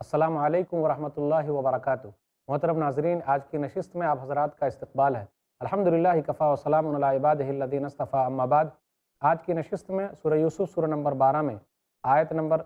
السلام علیکم ورحمۃ اللہ وبرکاتہ۔ محترم ناظرین، آج کی نشست میں آپ حضرات کا استقبال ہے۔ الحمدللہ کفا وسلام علی عبادہ الذین اصطفیٰ، اما بعد۔ آج کی نشست میں سورہ یوسف سورہ نمبر 12 میں آیت نمبر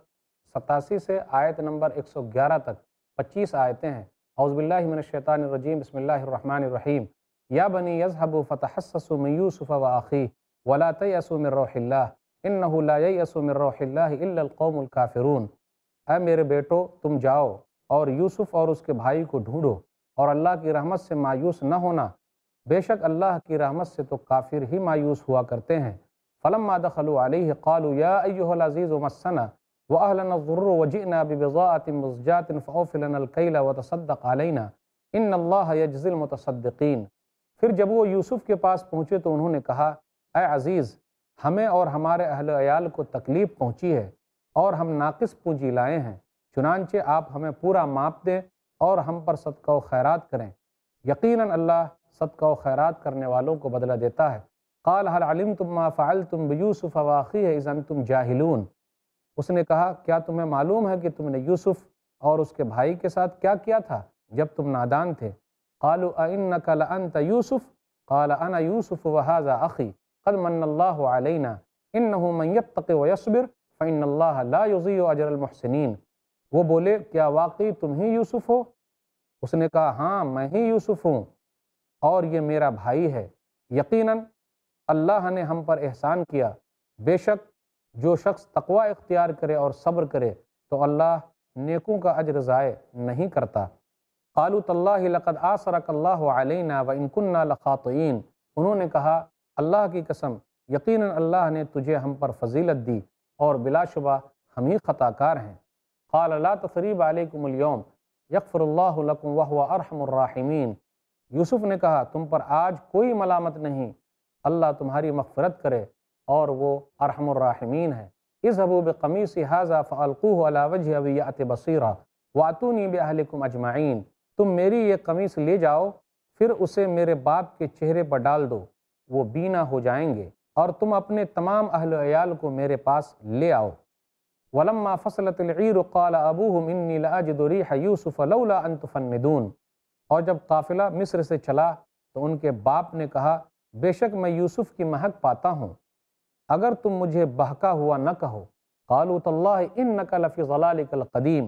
87 سے آیت نمبر 111 تک 25 آیتیں ہیں۔ اعوذ باللہ من الشیطان الرجیم، بسم اللہ الرحمن الرحیم۔ یا بنی یذھبوا فتحسسوا من یوسف واخیہ ولا تیأسوا من روح اللہ انہ لا ییأس من روح اللہ الا القوم الکافرون۔ اے میرے بیٹو، تم جاؤ اور یوسف اور اس کے بھائی کو ڈھونڈو اور اللہ کی رحمت سے مایوس نہ ہونا، بے شک اللہ کی رحمت سے تو کافر ہی مایوس ہوا کرتے ہیں۔ فلما دخلوا علیہ قالوا یا ایھا العزیز مسنا واہلنا الضر وجئنا ببضاعۃ مزجاۃ فاوف لنا الکیل وتصدق علینا ان اللہ یجزی المتصدقین۔ پھر جب وہ یوسف کے پاس پہنچے تو انہوں نے کہا، اے عزیز، ہمیں اور ہمارے اہل عیال کو تکلیف پہنچی ہے اور ہم ناقص پونجی لائے ہیں، چنانچہ آپ ہمیں پورا ماپ دیں اور ہم پر صدقہ و خیرات کریں، یقیناً اللہ صدقہ و خیرات کرنے والوں کو بدلہ دیتا ہے۔ قال هل علمتم ما فعلتم بیوسف واخیہ اذ انتم جاہلون۔ اس نے کہا، کیا تمہیں معلوم ہے کہ تم نے یوسف اور اس کے بھائی کے ساتھ کیا کیا تھا جب تم نادان تھے؟ قالوا أئنک لأنت یوسف قال انا یوسف وہذا اخی قد من اللہ علینا انہ من یتق ویصبر فإن اللہ لا یضیع اجر المحسنین۔ وہ بولے، کیا واقعی تم ہی یوسف ہو؟ اس نے کہا، ہاں میں ہی یوسف ہوں اور یہ میرا بھائی ہے، یقیناً اللہ نے ہم پر احسان کیا، بے شک جو شخص تقوی اختیار کرے اور صبر کرے تو اللہ نیکوں کا اجر ضائع نہیں کرتا۔ قالوا تاللہ لقد آثرک اللہ علینا وإن كنا لخاطئین۔ انہوں نے کہا، اللہ کی قسم، یقیناً اللہ نے تجھے ہم پر فضیلت دی اور بلا شبہ ہم ہی خطا کار ہیں۔ قال لا تثریب علیکم اليوم یغفر اللہ لکم وہو ارحم الراحمین۔ یوسف نے کہا، تم پر آج کوئی ملامت نہیں، اللہ تمہاری مغفرت کرے اور وہ ارحم الراحمین ہے۔ اذهبوا بقمیصی ھذا فالقوہ علی وجہ ابی یأت بصیرا واتونی باہلکم اجمعین۔ تم میری یہ قمیص لے جاؤ، پھر اسے میرے باپ کے چہرے پر ڈال دو، وہ بینا ہو جائیں گے، اور تم اپنے تمام اہل عیال کو میرے پاس لے آؤ۔ وَلَمَّا فَصَلَتِ الْعِيرُ قَالَ أَبُوهُمْ إِنِّي لَأَجِدُ رِيحَ يُوسُفَ لَوْلَا أَن تُفَنِّدُونَ۔ اور جب قافلہ مصر سے چلا تو ان کے باپ نے کہا، بے شک میں یوسف کی مہک پاتا ہوں، اگر تم مجھے بہکا ہوا نہ کہو۔ قالوا تاللہ انک لفی ضلالک القدیم۔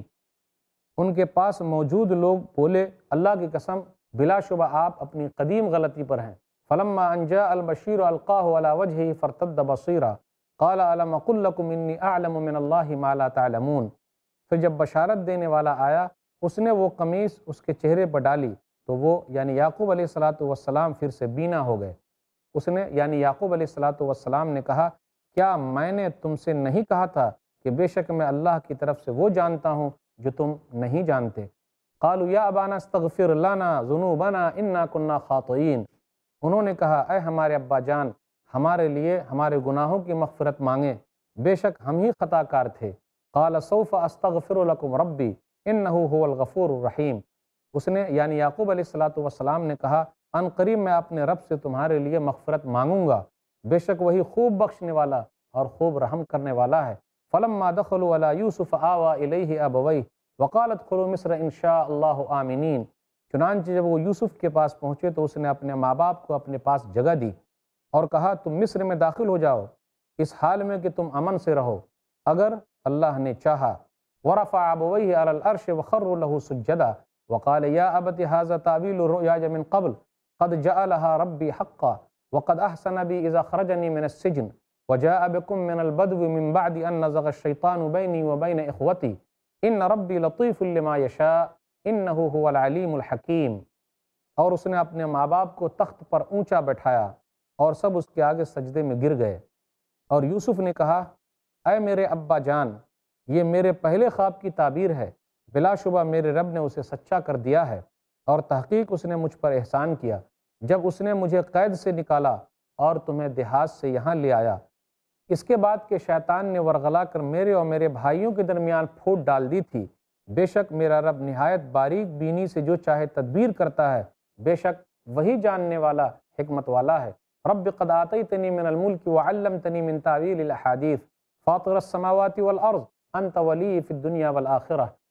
ان کے پاس موجود لوگ بولے، اللہ کی قسم، بلا شبہ آپ اپنی قدیم غلطی پر ہیں۔ فلما ان جاء البشیر القاہ علی وجہہ فارتد بصیرا قال الم اقل لکم انی اعلم من اللہ ما لا تعلمون۔ پھر جب بشارت دینے والا آیا، اس نے وہ قمیص اس کے چہرے پر ڈالی تو وہ یعنی یعقوب علیہ السلام پھر سے بینا ہو گئے۔ اس نے یعنی یعقوب علیہ السلام نے کہا، کیا میں نے تم سے نہیں کہا تھا کہ بے شک میں اللہ کی طرف سے وہ جانتا ہوں جو تم نہیں جانتے؟ قالوا یا ابانا استغفر لنا ذنوبنا انا کنا خاطئین۔ انہوں نے کہا، اے ہمارے ابا جان، ہمارے لیے ہمارے گناہوں کی مغفرت مانگیں، بے شک ہم ہی خطا کار تھے۔ قال سوف استغفر لکم ربی انہ هو الغفور الرحیم۔ اس نے یعنی یعقوب علیہ السلام نے کہا، ان قریب میں اپنے رب سے تمہارے لیے مغفرت مانگوں گا، بے شک وہی خوب بخشنے والا اور خوب رحم کرنے والا ہے۔ فلما دخلوا علی یوسف آوی الیہ ابویہ وقال ادخلوا مصر ان شاء اللہ آمنین۔ چنانچہ جب وہ یوسف کے پاس پہنچے تو اس نے اپنے ماں باپ کو اپنے پاس جگہ دی اور کہا، تم مصر میں داخل ہو جاؤ اس حال میں کہ تم امن سے رہو اگر اللہ نے چاہا۔ ورفع ابویہ علی العرش وخروا له سجدا وقال یا ابت ھذا تأویل رؤیای من قبل قد جعلها ربی حقا وقد احسن بی اذا اخرجنی من السجن وجاء بكم من البدو من بعد ان نزغ الشیطان بینی وبین اخوتی ان ربی لطیف لما یشاء انہ هو العلیم الحکیم۔ اور اس نے اپنے ماں باپ کو تخت پر اونچا بٹھایا اور سب اس کے آگے سجدے میں گر گئے۔ اور یوسف نے کہا، اے میرے ابا جان، یہ میرے پہلے خواب کی تعبیر ہے، بلا شبہ میرے رب نے اسے سچا کر دیا ہے، اور تحقیق اس نے مجھ پر احسان کیا جب اس نے مجھے قید سے نکالا اور تمہیں دیہات سے یہاں لے آیا، اس کے بعد کہ شیطان نے ورغلا کر میرے اور میرے بھائیوں کے درمیان پھوٹ ڈال دی تھی۔ بے شک میرا رب نہایت باریک بینی سے جو چاہے تدبیر کرتا ہے، بے شک وہی جاننے والا حکمت والا ہے۔ رب قد آتیتنی من الملک وعلمتنی من تعویل الاحادیث فاطر السماوات والارض انت ولی فی الدنیا والآخرہ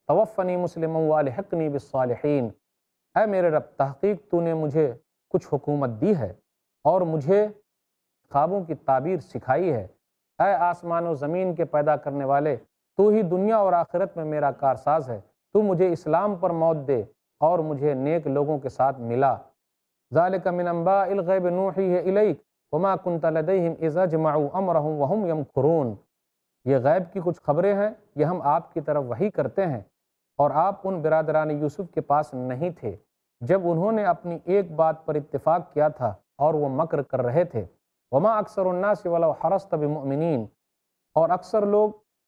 توفنی مسلما والحقنی بالصالحین، اے میرے رب تحقیق تو نے مجھے کچھ حکومت دی ہے اور مجھے خوابوں کی تعبیر سکھائی ہے۔ اے آسمان و زمین کے پیدا کرنے والے، تو ہی دنیا اور آخرت میں میرا کارساز ہے، تو مجھے اسلام پر موت دے اور مجھے نیک لوگوں کے ساتھ ملا۔ ذالک من انباء الغیب نوحیہ الیک وما کنت لدیہم اذ اجمعوا امرہم وہم یمکرون، یہ غیب کی کچھ خبریں ہیں، یہ ہم آپ کی طرف وحی کرتے ہیں، اور آپ ان برادران یوسف کے پاس نہیں تھے جب انہوں نے اپنی ایک بات پر اتفاق کیا تھا اور وہ مکر کر رہے تھے۔ وما اکثر الناس ولو حرصت بمؤمنین، اور اکثر لوگ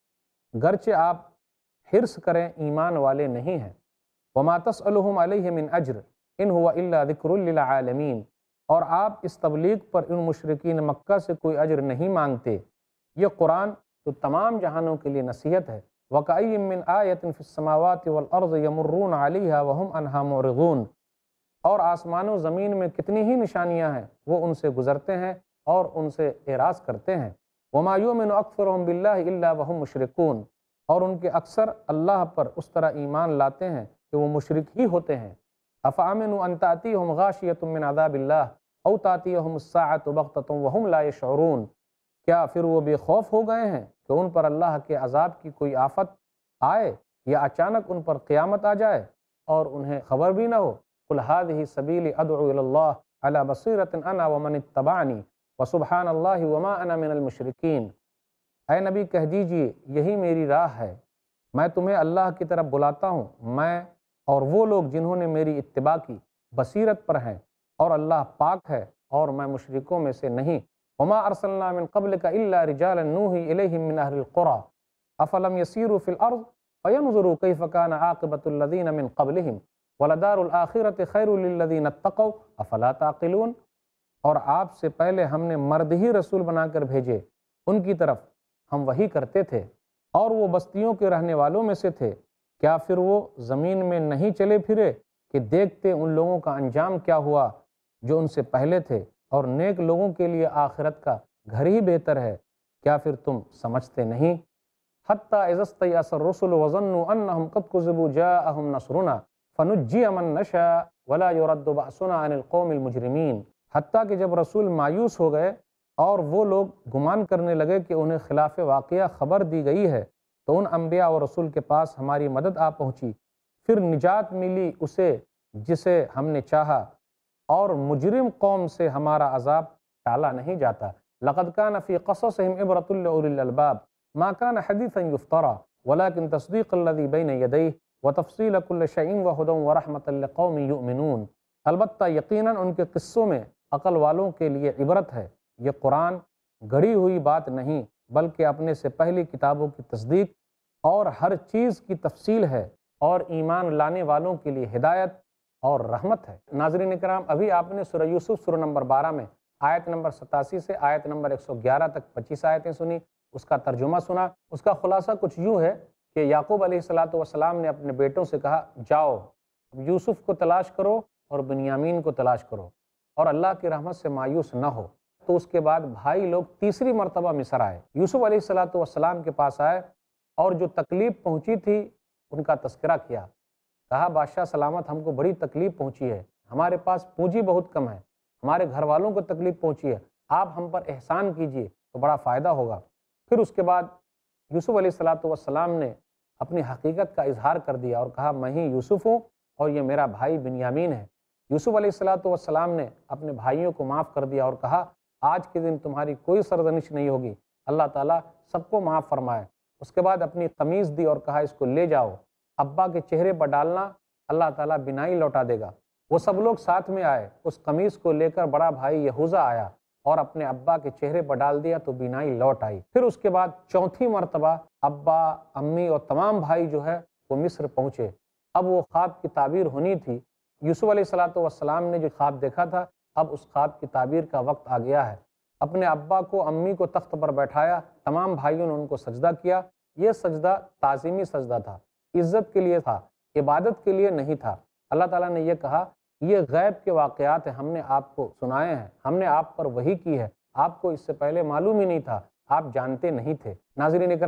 گرچہ آپ حرص کریں ایمان والے نہیں ہیں۔ وما تسألهم علیہ من اجر ان هو الا ذکر للعالمین، اور آپ اس تبلیغ پر ان مشرکین مکہ سے کوئی اجر نہیں مانگتے، یہ قرآن تو تمام جہانوں کے لیے نصیحت ہے۔ وَكَأَيٍّ مِّنْ آیَةٍ فِي السَّمَاوَاتِ وَالْأَرْضِ يَمُرُّونَ عَلَيْهَا وَهُمْ عَنْهَا مُعْرِضُونَ، اور آسمان و زمین میں کتنی ہی نشانیاں ہیں، وہ ان سے گزرتے ہیں اور ان سے اعراض کرتے ہیں۔ وَمَا يُؤْمِنُ أَكْثَرُهُم بِاللَّهِ إِلَّا وَهُمْ مُشْرِكُونَ، اور ان کے اکثر اللہ پر اس طرح ایمان لاتے ہیں کہ وہ مشرک ہی ہوتے ہیں۔ أَفَأَمِنُوا أَن تَأْتِيَهُمْ غَاشِيَةٌ مِّنْ عَذَابِ اللَّهِ أَوْ تَأْتِيَهُمُ السَّاعَةُ بَغْتَةً وَهُمْ لَا يَشْعُرُونَ، کیا پھر وہ بے خوف ہو گئے ہیں کہ ان پر اللہ کے عذاب کی کوئی آفت آئے یا اچانک ان پر قیامت آ جائے اور انہیں خبر بھی نہ ہو؟ قُلْ هَٰذِهِ سَبِيلِي أَدْعُو إِلَى اللَّهِ عَلَىٰ بَصِيرَةٍ أَنَا وَمَنِ اتَّبَعَنِي وَسُبْحَانَ اللَّهِ وَمَا أَنَا مِنَ الْمُشْرِكِينَ، اے نبی کہہ دیجئے یہی میری راہ ہے، میں تمہیں اللہ کی طرف بلاتا ہوں، میں اور وہ لوگ جنہوں نے میری اتباع کی بصیرت پر ہیں، اور اللہ پاک ہے اور میں مشرکوں میں سے نہیں۔ وما ارسلنا من قبلك الا رجالا نوحي اليهم من اهل القرى افلم يسيروا في الارض فينظروا كيف كان عاقبة الذين من قبلهم ولدار الاخرة خير للذين اتقوا افلا تعقلون، اور آپ سے پہلے ہم نے مرد ہی رسول بنا کر بھیجے، ان کی طرف ہم وحی کرتے تھے، اور وہ بستیوں کے رہنے والوں میں سے تھے، کیا پھر وہ زمین میں نہیں چلے پھرے کہ دیکھتے ان لوگوں کا انجام کیا ہوا جو ان سے پہلے تھے، اور نیک لوگوں کے لیے آخرت کا گھر ہی بہتر ہے، کیا پھر تم سمجھتے نہیں؟ حتیٰ اذا استیأس الرسل وظنوا انہم قد کذبوا جاءہم نصرنا فنجی من نشاء ولا يرد بأسنا عن القوم المجرمین، حتیٰ کہ جب رسول مایوس ہو گئے اور وہ لوگ گمان کرنے لگے کہ انہیں خلاف واقعہ خبر دی گئی ہے، تو ان انبیاء و رسول کے پاس ہماری مدد آ پہنچی، پھر نجات ملی اسے جسے ہم نے چاہا، اور مجرم قوم سے ہمارا عذاب ٹالا نہیں جاتا۔ لقد كان في قصصهم عبرة لأولي الألباب ما كان حديثا يفترى ولكن تصديق الذي بين يديه وتفصيل كل شيء وهدى ورحمة لقوم يؤمنون، البتہ یقیناً ان کے قصوں میں عقل والوں کے لیے عبرت ہے، یہ قرآن گڑھی ہوئی بات نہیں بلکہ اپنے سے پہلی کتابوں کی تصدیق اور ہر چیز کی تفصیل ہے، اور ایمان لانے والوں کے لیے ہدایت اور رحمت ہے۔ ناظرین کرام، ابھی آپ نے سورہ یوسف سورہ نمبر 12 میں آیت نمبر 87 سے آیت نمبر 111 تک 25 آیتیں سنی، اس کا ترجمہ سنا۔ اس کا خلاصہ کچھ یوں ہے کہ یعقوب علیہ السلام نے اپنے بیٹوں سے کہا جاؤ یوسف کو تلاش کرو اور بنیامین کو تلاش کرو، اور اللہ کی رحمت سے مایوس نہ ہو۔ تو اس کے بعد بھائی لوگ تیسری مرتبہ مصر آئے، یوسف علیہ السلام کے پاس آئے اور جو تکلیف پہنچی تھی ان کا تذکرہ کیا، کہا بادشاہ سلامت، ہم کو بڑی تکلیف پہنچی ہے، ہمارے پاس پونجی بہت کم ہے، ہمارے گھر والوں کو تکلیف پہنچی ہے، آپ ہم پر احسان کیجئے تو بڑا فائدہ ہوگا۔ پھر اس کے بعد یوسف علیہ السلام نے اپنی حقیقت کا اظہار کر دیا اور کہا میں ہی یوسف ہوں اور یہ میرا بھائی بنیامین ہے۔ یوسف علیہ السلام نے اپنے بھائیوں کو معاف کر دیا اور کہا آج کے دن تمہاری کوئی سرزنش نہیں ہوگی، اللہ تعالیٰ سب کو معاف فرمائے۔ اس کے بعد اپنی قمیص دی اور کہا اس کو لے جاؤ، ابا کے چہرے پر ڈالنا، اللہ تعالیٰ بینائی لوٹا دے گا۔ وہ سب لوگ ساتھ میں آئے، اس قمیص کو لے کر بڑا بھائی یہوذا آیا اور اپنے ابا کے چہرے پر ڈال دیا تو بینائی لوٹ آئی۔ پھر اس کے بعد چوتھی مرتبہ ابا، امی اور تمام بھائی جو ہے وہ مصر پہنچے۔ اب وہ خواب کی تعبیر ہونی تھی، یوسف علیہ السلام نے جو خواب دیکھا تھا، اب اس خواب کی تعبیر کا وقت آ گیا ہے۔ اپنے ابا کو، امی کو تخت پر بیٹھایا، تمام بھائیوں نے ان کو سجدہ کیا۔ یہ سجدہ تعظیمی سجدہ تھا، عزت کے لیے تھا، عبادت کے لیے نہیں تھا۔ اللہ تعالیٰ نے یہ کہا یہ غیب کے واقعات ہیں، ہم نے آپ کو سنائے ہیں، ہم نے آپ پر وحی کی ہے، آپ کو اس سے پہلے معلوم ہی نہیں تھا، آپ جانتے نہیں تھے۔ ناظرین اکرام،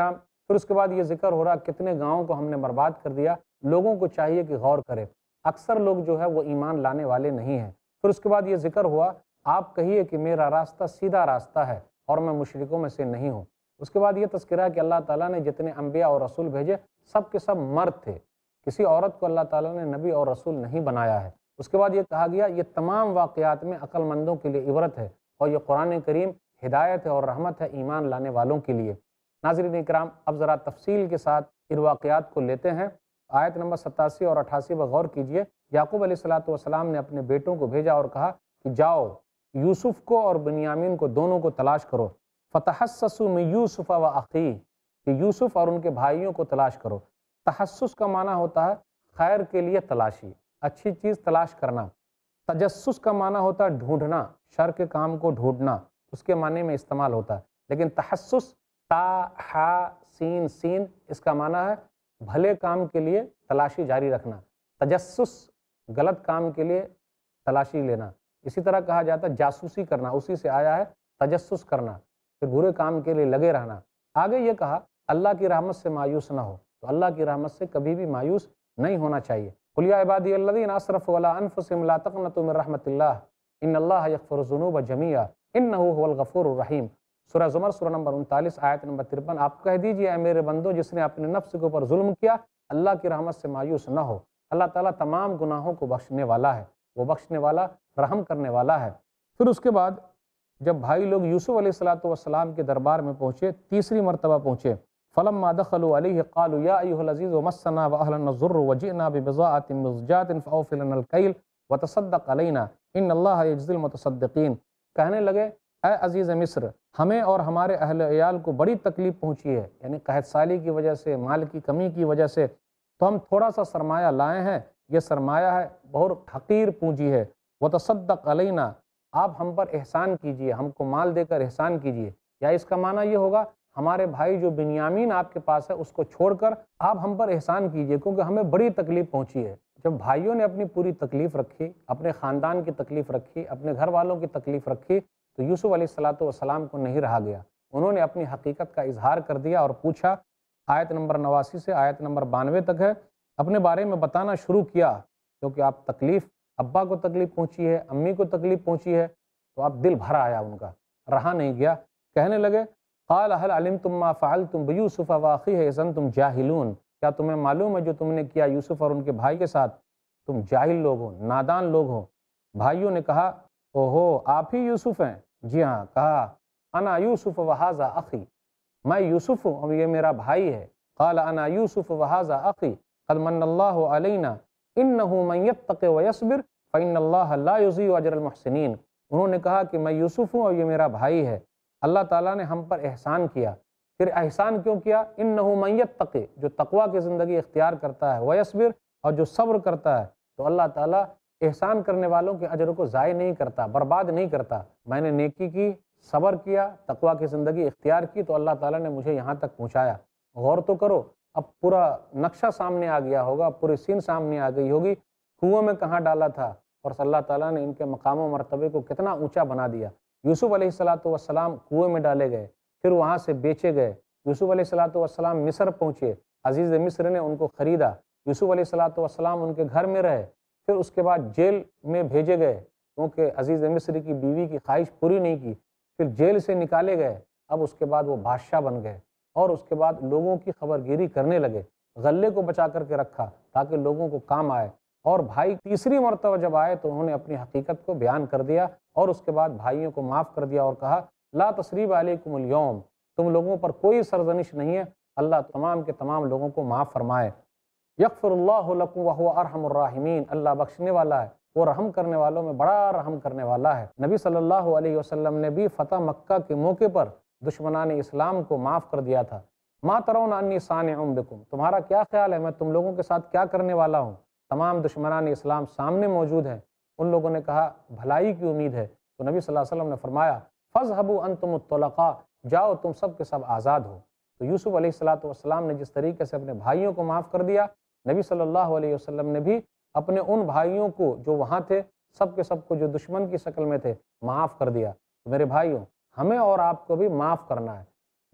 پھر اس کے بعد یہ ذکر ہو رہا کتنے گاؤں کو ہم نے برباد کر دیا۔ لوگوں کو چاہیے کہ غور کرے، اکثر لوگ جو ہے وہ ایمان لانے والے نہیں ہیں۔ پھر اس کے بعد یہ ذکر ہوا آپ کہیے کہ میرا راستہ سیدھا راستہ ہے اور میں مشرکوں میں سے نہیں ہوں۔ اس کے بعد یہ تذکرہ ہے کہ اللہ تعالیٰ نے جتنے انبیاء اور رسول بھیجے سب کے سب مرد تھے، کسی عورت کو اللہ تعالیٰ نے نبی اور رسول نہیں بنایا ہے۔ اس کے بعد یہ کہا گیا یہ تمام واقعات میں عقل مندوں کے لیے عبرت ہے اور یہ قرآن کریم ہدایت ہے اور رحمت ہے ایمان لانے والوں کے لیے۔ ناظرین اکرام، اب ذرا تفصیل کے ساتھ ان واقعات کو لیتے ہیں۔ آیت نمبر 87 اور 88 پر غور کیجئے۔ یعقوب علیہ السلام نے اپنے بیٹوں کو بھیجا اور کہا کہ جاؤ یوسف کو اور بنیامین کو دونوں کو تلاش کرو، فتحسسوا من یوسف و اخیہ، کہ یوسف اور ان کے بھائیوں کو تلاش کرو۔ تحسس کا معنی ہوتا ہے خیر کے لیے تلاشی، اچھی چیز تلاش کرنا۔ تجسس کا معنی ہوتا ہے ڈھونڈنا، شر کے کام کو ڈھونڈنا، اس کے معنی میں استعمال ہوتا ہے۔ لیکن تحسس تا ہا سین سین اس کا معنی ہے بھلے کام کے لیے تلاشی جاری رکھنا، تجسس غلط کام کے لیے تلاشی لینا۔ اسی طرح کہا جاتا ہے جاسوسی کرنا، اسی سے آیا ہے تجسس کرنا، پھر برے کام کے لیے لگے رہنا۔ آگے یہ کہا اللہ کی رحمت سے مایوس نہ ہو، تو اللہ کی رحمت سے کبھی بھی مایوس نہیں ہونا چاہیے۔ قل یا عبادی الذین اسرفوا علی انفسہم لا تقنطوا من رحمت اللہ ان اللہ یغفر الذنوب جمیعا انہ هو الغفور الرحیم۔ سورہ زمر سورہ نمبر 39 آیت نمبر 53۔ آپ کہہ دیجئے اے میرے بندو جس نے اپنے نفس کے اوپر ظلم کیا اللہ کی رحمت سے مایوس نہ ہو، اللہ تعالیٰ تمام گناہوں کو بخشنے والا ہے، وہ بخشنے والا رحم کرنے والا ہے۔ پھر اس کے بعد جب بھائی لوگ یوسف علیہ السلام کے دربار میں پہنچے، تیسری مرتبہ پہنچے، فلما دخلوا علیہ قالوا یا ایھا العزیز مسنا واہلنا الضر وجئنا ببضاعۃ مزجاۃ فاوف لنا الکیل وتصدق علینا ان اللہ یجزی المتصدقین۔ کہنے لگے اے عزیز مصر، ہمیں اور ہمارے اہل عیال کو بڑی تکلیف پہنچی ہے، یعنی قحط سالی کی وجہ سے، مال کی کمی کی وجہ سے، تو ہم تھوڑا سا سرمایہ لائے ہیں، یہ سرمایہ ہے بہت حقیر پونجی ہے۔ وتصدق علینا، آپ ہم پر احسان کیجئے، ہم کو مال دے کر احسان کیجئے۔ یا اس کا معنی یہ ہوگا ہمارے بھائی جو بنیامین آپ کے پاس ہے اس کو چھوڑ کر آپ ہم پر احسان کیجئے، کیونکہ ہمیں بڑی تکلیف پہنچی ہے۔ جب بھائیوں نے اپنی پوری تکلیف رکھی، اپنے خاندان کی تکلیف رکھی، اپنے گھر والوں کی تکلیف رکھی، تو یوسف علیہ السلام کو نہیں رہا گیا، انہوں نے اپنی حقیقت کا اظہار کر دیا اور پوچھا۔ آیت نمبر 89 سے آیت نمبر 92 تک ہے، اپنے بارے میں بتانا شروع کیا، کیونکہ آپ تکلیف، ابا کو تکلیف پہنچی ہے، امی کو تکلیف پہنچی ہے، تو آپ دل بھر آیا ان کا، رہا نہیں گیا۔ کہنے لگے قال هل علمتم ما فعلتم بیوسف واخیہ اذ انتم جاہلون، کیا تمہیں معلوم ہے جو تم نے کیا یوسف اور ان کے بھائی کے ساتھ؟ تم جاہل لوگ ہو، نادان لوگ ہو۔ بھائیوں نے کہا اوہو آپ ہی یوسف ہیں؟ جی ہاں۔ کہا انا یوسف وہذا اخی، میں یوسف ہوں اور یہ میرا بھائی ہے۔ قال انا یوسف وہذا اخی قد من اللہ علینا انہ من یتق ویصبر فإن اللہ لا یضیع اجر المحسنین۔ انہوں نے کہا کہ میں یوسف ہوں اور یہ میرا بھائی ہے، اللہ تعالیٰ نے ہم پر احسان کیا۔ پھر احسان کیوں کیا؟ انہ من یتق، جو تقوی کی زندگی اختیار کرتا ہے، ویصبر، اور جو صبر کرتا ہے، تو اللہ تعالیٰ احسان کرنے والوں کے اجر کو ضائع نہیں کرتا، برباد نہیں کرتا۔ میں نے نیکی کی، صبر کیا، تقوی کی زندگی اختیار کی، تو اللہ تعالیٰ نے مجھے یہاں تک پہنچایا۔ غور تو کرو، اب پورا نقشہ سامنے آ گیا ہوگا، پوری سین سامنے آ گئی ہوگی، کنویں میں کہاں ڈالا تھا، اور اللہ تعالیٰ نے ان کے مقام و مرتبے کو کتنا اونچا بنا دیا۔ یوسف علیہ السلام کنویں میں ڈالے گئے، پھر وہاں سے بیچے گئے۔ یوسف علیہ السلام مصر پہنچے، عزیز مصر نے ان کو خریدا، یوسف علیہ السلام ان کے گھر میں رہے، پھر اس کے بعد جیل میں بھیجے گئے، کیونکہ عزیز مصر کی بیوی کی خواہش پوری نہیں کی، پھر جیل سے نکالے گئے۔ اب اس کے بعد وہ بادشاہ بن گئے، اور اس کے بعد لوگوں کی خبر گیری کرنے لگے، غلے کو بچا کر کے رکھا تاکہ لوگوں کو کام آئے۔ اور بھائی تیسری مرتبہ جب آئے تو انہوں نے اپنی حقیقت کو بیان کر دیا، اور اس کے بعد بھائیوں کو معاف کر دیا اور کہا لا تثریب علیکم اليوم، تم لوگوں پر کوئی سرزنش نہیں ہے، اللہ تمام کے تمام لوگوں کو معاف فرمائے۔ یغفر اللہ لکم وہو ارحم الراحمین، اللہ بخشنے والا ہے، وہ رحم کرنے والوں میں بڑا رحم کرنے والا ہے۔ نبی صلی اللہ علیہ وسلم نے بھی فتح مکہ کے موقع پر دشمنان اسلام کو معاف کر دیا تھا۔ ما ترون انی صانع بکم، تمہارا کیا خیال ہے میں تم لوگوں کے ساتھ کیا کرنے والا ہوں؟ تمام دشمنان اسلام سامنے موجود ہیں۔ ان لوگوں نے کہا بھلائی کی امید ہے، تو نبی صلی اللہ علیہ وسلم نے فرمایا فاذهبوا انتم الطلقاء، جاؤ تم سب کے سب آزاد ہو۔ تو یوسف علیہ السلام نے جس طریقے سے اپنے بھائیوں کو معاف کر دیا، نبی صلی اللہ علیہ وسلم نے بھی اپنے ان بھائیوں کو جو وہاں تھے، سب کے سب کو جو دشمن کی شکل میں تھے، معاف کر دیا۔ تو میرے بھائیوں، ہمیں اور آپ کو بھی معاف کرنا ہے۔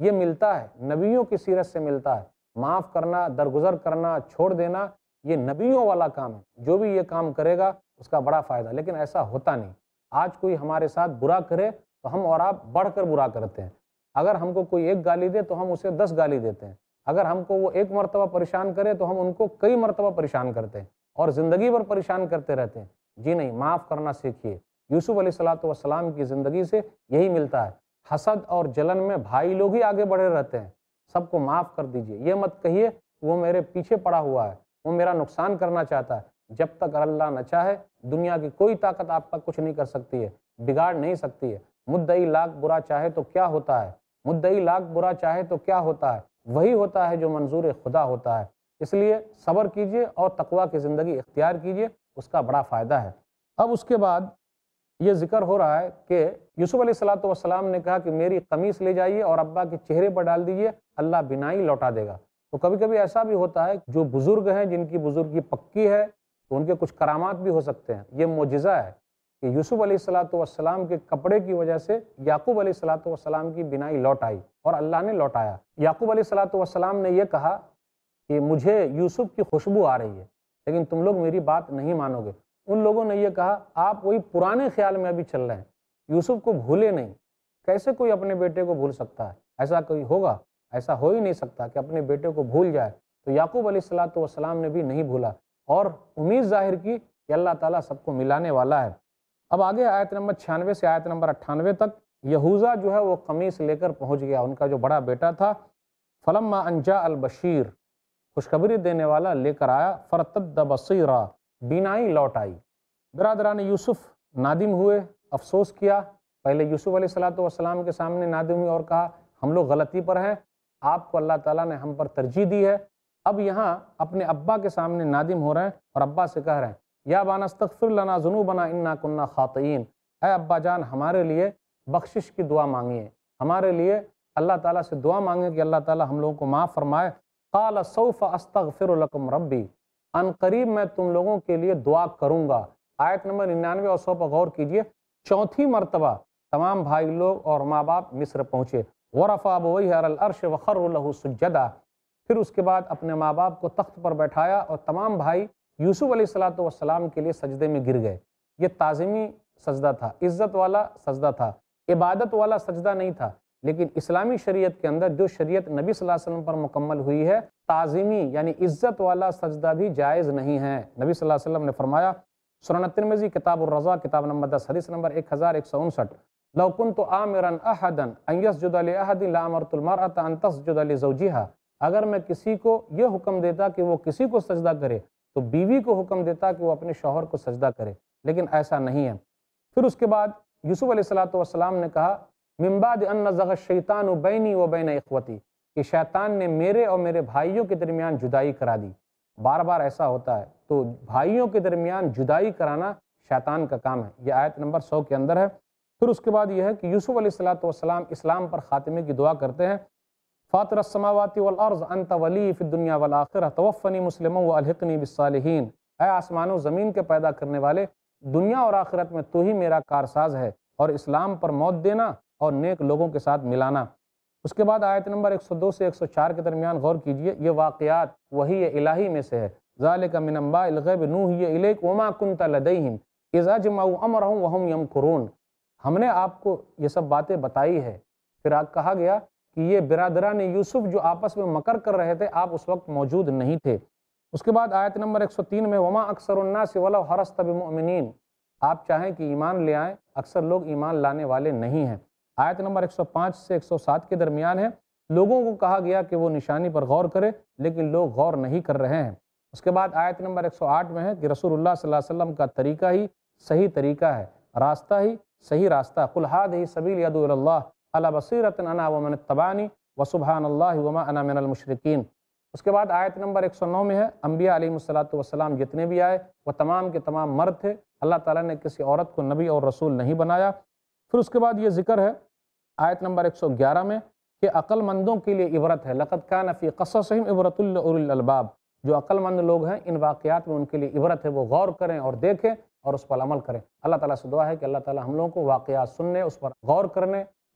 یہ ملتا ہے، نبیوں کی سیرت سے ملتا ہے۔ معاف کرنا، درگزر کرنا، چھوڑ دینا، یہ نبیوں والا کام ہے۔ جو بھی یہ کام کرے گا اس کا بڑا فائدہ، لیکن ایسا ہوتا نہیں۔ آج کوئی ہمارے ساتھ برا کرے تو ہم اور آپ بڑھ کر برا کرتے ہیں۔ اگر ہم کو کوئی ایک گالی دے تو ہم اسے 10 گالی دیتے ہیں۔ اگر ہم کو وہ ایک مرتبہ پریشان کرے تو ہم ان کو کئی مرتبہ پریشان کرتے ہیں اور زندگی بھر پریشان کرتے رہتے ہیں۔ جی نہیں، معاف کرنا سیکھیے۔ یوسف علیہ السلام کی زندگی سے یہی ملتا ہے۔ حسد اور جلن میں بھائی لوگ ہی آگے بڑھے رہتے ہیں۔ سب کو معاف کر دیجئے۔ یہ مت کہیے وہ میرے پیچھے پڑا ہوا ہے، وہ میرا نقصان کرنا چاہتا ہے۔ جب تک اللہ نہ چاہے دنیا کی کوئی طاقت آپ کا کچھ نہیں کر سکتی ہے، بگاڑ نہیں سکتی ہے۔ مدعی لاکھ برا چاہے تو کیا ہوتا ہے، مدعی لاکھ برا چاہے تو کیا ہوتا ہے، وہی ہوتا ہے جو منظور خدا ہوتا ہے۔ اس لیے صبر کیجئے اور تقویٰ کی زندگی اختیار کیجئے، اس کا بڑا فائدہ ہے۔ اب اس کے بعد یہ ذکر ہو رہا ہے کہ یوسف علیہ السلام نے کہا کہ میری قمیص لے جائیے اور ابا کے چہرے پر ڈال دیجئے، اللہ بینائی لوٹا دے گا۔ تو کبھی کبھی ایسا بھی ہوتا ہے جو بزرگ ہیں، جن کی بزرگی پکی ہے، تو ان کے کچھ کرامات بھی ہو سکتے ہیں۔ یہ معجزہ ہے کہ یوسف علیہ السلام کے کپڑے کی وجہ سے یعقوب علیہ السلام کی بینائی لوٹ آئی اور اللہ نے لوٹایا۔ یعقوب علیہ السلام نے یہ کہا کہ مجھے یوسف کی خوشبو آ رہی ہے، لیکن تم لوگ میری بات نہیں مانو گے۔ ان لوگوں نے یہ کہا آپ وہی پرانے خیال میں ابھی چل رہے ہیں، یوسف کو بھولے نہیں۔ کیسے کوئی اپنے بیٹے کو بھول سکتا ہے؟ ایسا کوئی ہوگا؟ ایسا ہو ہی نہیں سکتا کہ اپنے بیٹے کو بھول جائے۔ تو یعقوب علیہ السلام نے بھی نہیں بھولا اور امید ظاہر کی کہ اللہ تعالیٰ سب کو ملانے والا ہے۔ اب آگے آیت نمبر 96 سے آیت نمبر 98 تک یہوذا جو ہے وہ قمیص لے کر پہنچ گیا، ان کا جو بڑا بیٹا تھا۔ فلما ان جاء البشیر، خوشخبری دینے والا لے کر آیا، فرتد بصیرا، بینائی لوٹ آئی۔ برادران یوسف نادم ہوئے، افسوس کیا۔ پہلے یوسف علیہ السلام کے سامنے نادم ہوئے اور کہا ہم لوگ غلطی پر ہیں، آپ کو اللہ تعالیٰ نے ہم پر ترجیح دی ہے۔ اب یہاں اپنے ابا کے سامنے نادم ہو رہے ہیں اور ابا سے کہہ رہے ہیں یا بانا استغفر لنا ذنوبنا انا کننا خاطئین، اے ابا جان ہمارے لیے بخشش کی دعا مانگیے، ہمارے لیے اللہ تعالیٰ سے دعا مانگیں کہ اللہ تعالیٰ ہم لوگوں کو معاف فرمائے۔ قال سوف استغفر لکم ربی، ان قریب میں تم لوگوں کے لیے دعا کروں گا۔ آیت نمبر 99 اور 100 پر غور کیجئے، چوتھی مرتبہ تمام بھائی لوگ اور ماں باپ مصر پہنچے۔ ورفع ابویہ علی العرش وخروا لہ سجدا، پھر اس کے بعد اپنے ماں باپ کو تخت پر بیٹھایا اور تمام بھائی یوسف علیہ السلام کے لیے سجدے میں گر گئے۔ یہ تعظیمی سجدہ تھا، عزت والا سجدہ تھا، عبادت والا سجدہ نہیں تھا۔ لیکن اسلامی شریعت کے اندر جو شریعت نبی صلی اللہ علیہ وسلم پر مکمل ہوئی ہے، تعظیمی یعنی عزت والا سجدہ بھی جائز نہیں ہے۔ نبی صلی اللہ علیہ وسلم نے فرمایا، سنن ترمذی کتاب الرضا کتاب نمبر 10 حدیث نمبر 1159، لو كنت آمرا احدا ان يسجد لاحد لامرت المرأة ان تسجد لزوجها، اگر میں کسی کو یہ حکم دیتا کہ وہ کسی کو سجدہ کرے تو بیوی کو حکم دیتا کہ وہ اپنے شوہر کو سجدہ کرے، لیکن ایسا نہیں ہے۔ پھر اس کے بعد یوسف علیہ السلام نے کہا من بعد ان نزغ الشیطان بینی و بین اخوتی، کہ شیطان نے میرے اور میرے بھائیوں کے درمیان جدائی کرا دی۔ بار بار ایسا ہوتا ہے، تو بھائیوں کے درمیان جدائی کرانا شیطان کا کام ہے۔ یہ آیت نمبر 100 کے اندر ہے۔ پھر اس کے بعد یہ ہے کہ یوسف علیہ السلام اسلام پر خاتمے کی دعا کرتے ہیں، فاطر السماوات والارض انت ولی فی الدنیا والآخرہ توفنی مسلما والحقنی بالصالحین، اے آسمان و زمین کے پیدا کرنے والے، دنیا اور آخرت میں تو ہی میرا کارساز ہے، اور اسلام پر موت دینا اور نیک لوگوں کے ساتھ ملانا۔ اس کے بعد آیت نمبر 102 سے 104 کے درمیان غور کیجئے، یہ واقعات وحی الہی میں سے ہے۔ ذالک من انباء الغیب نوحی الیک وما کنت لدیہم اذ اجمعوا امرہم وہم یمکرون، ہم نے آپ کو یہ سب باتیں بتائی ہے۔ پھر کہا گیا کہ یہ برادران یوسف جو آپس میں مکر کر رہے تھے، آپ اس وقت موجود نہیں تھے۔ اس کے بعد آیت نمبر 103 میں وما اکثر الناس ولو حرصت بمؤمنین، آپ چاہیں کہ ایمان لے آئیں، اکثر لوگ ایمان لانے والے نہیں ہیں۔ آیت نمبر 105 سے 107 کے درمیان ہے، لوگوں کو کہا گیا کہ وہ نشانی پر غور کرے، لیکن لوگ غور نہیں کر رہے ہیں۔ اس کے بعد آیت نمبر 108 میں ہے کہ رسول اللہ صلی اللہ علیہ وسلم کا طریقہ ہی صحیح طریقہ ہے، راستہ ہی صحیح راستہ، قل ھذہ سبیلی ادعو الی اللہ علی بصیرۃ انا ومن اتبعنی وسبحان اللہ وما انا من المشرکین۔ اس کے بعد آیت نمبر 109 میں ہے، انبیاء علیہ السلام جتنے بھی آئے وہ تمام کے تمام مرد تھے، اللہ تعالیٰ نے کسی عورت کو نبی اور رسول نہیں بنایا۔ پھر اس کے بعد یہ ذکر ہے آیت نمبر 111 میں کہ عقل مندوں کے لیے عبرت ہے، لقد کان فی قصصہم عبرۃ لاولی الالباب، جو عقل مند لوگ ہیں ان واقعات میں ان کے لیے عبرت ہے، وہ غور کریں اور دیکھیں اور اس پر عمل کریں۔ اللہ تعالیٰ سے دعا ہے کہ اللہ تعالیٰ ہم لوگوں کو واقعات سننے، اس پر غور کرنے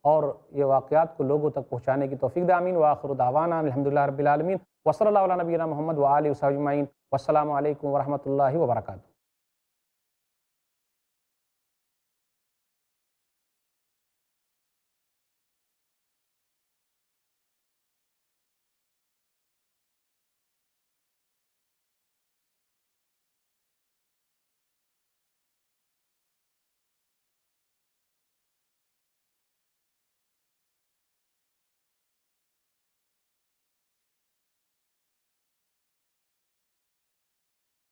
اور یہ واقعات کو لوگوں تک پہنچانے کی توفیق دے، آمین۔ وآخر دعوانا الحمدللہ رب العالمین، وصلی اللہ علی نبینا محمد وآلہ وصحبہ اجمعین، والسلام علیکم ورحمۃ اللہ وبرکاتہ۔